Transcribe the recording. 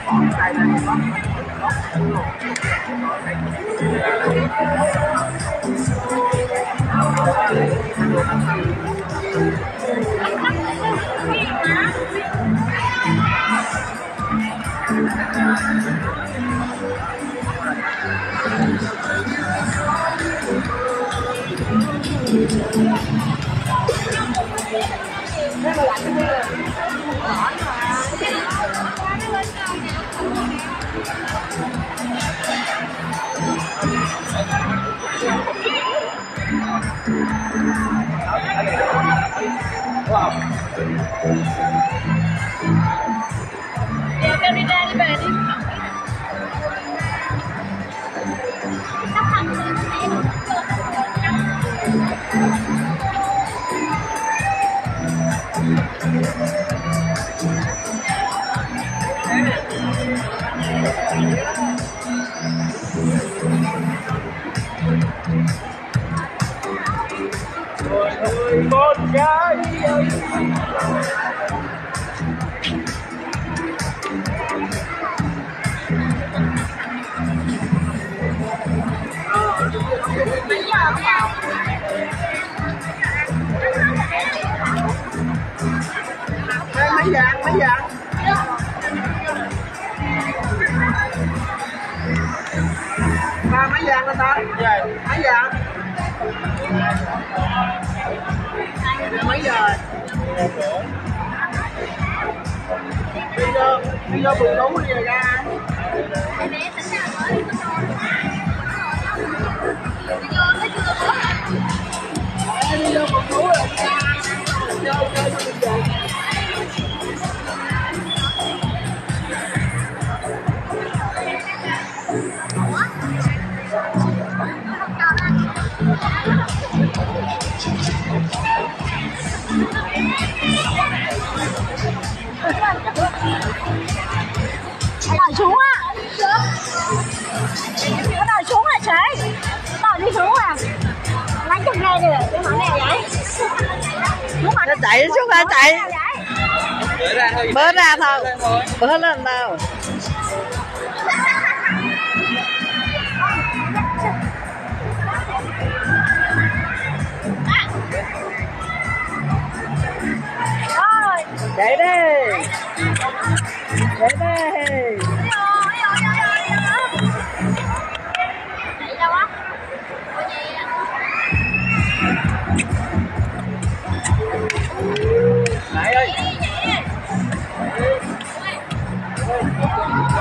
Kêu đi ra đi về đi. Con gái ơi. Mấy vàng ba mấy vàng anh ta mấy vàng mấy giờ bây giờ buồn ngủ đi rồi ra bây giờ buồn ngủ rồi Đòi xuống á. Nó đòi xuống là chế. Đòi đi xuống à. Lấy chục ghê đi rồi. Cái món này vậy. Nó chạy xuống hả chạy. Bớt ra thôi. Bớt lên đâu. Chạy đi. Chạy đi. Lại ơi.